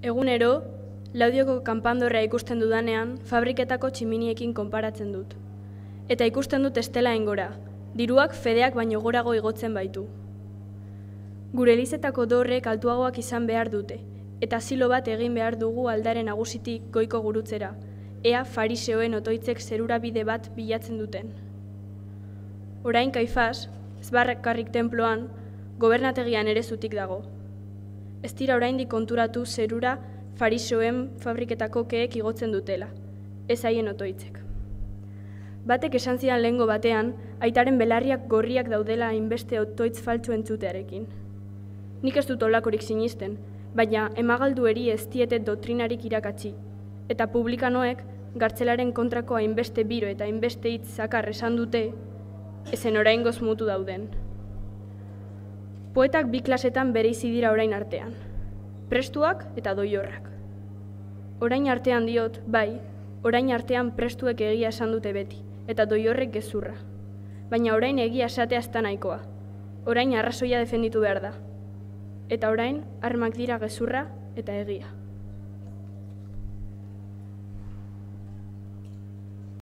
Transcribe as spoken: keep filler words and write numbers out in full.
Egunero, Laudioko kanpandorrea ikusten dudanean, fabriketako tximiniekin konparatzen dut. Eta ikusten dut estela engora, diruak fedeak baino gorago igotzen baitu. Gure elizetako dorrek altuagoak izan behar dute, eta zilo bat egin behar dugu aldaren nagusitik goiko gurutzera, ea fariseoen otoitzek zerura bide bat bilatzen duten. Orain Kaifas, ez bakarrik tenploan, gobernategian ere zutik dago. Ez dira oraindik konturatu zerura fariseoen fabriketako keek igotzen dutela, ez haien otoitzek. Batek esan zidan lehengo batean, aitaren belarriak gorriak daudela hainbeste otoitz faltsu entzutearekin. Nik ez dut olakorik sinisten, baina emagaldueri ez diete doktrinarik irakatsi, eta publikanoek gartzelaren kontrako hainbeste biro eta hainbeste hitz zakar esan dute, ezen oraingoz mutu dauden. Poetak bi klasetan bereizi dira orain artean, prestuak eta doiorrak. Orain artean diot, bai, orain artean prestuek egia esan dute beti, eta doiorrek gezurra. Baina orain egia esatea ez da nahikoa, orain arrazoia defenditu behar da. Eta orain, armak dira gezurra eta egia.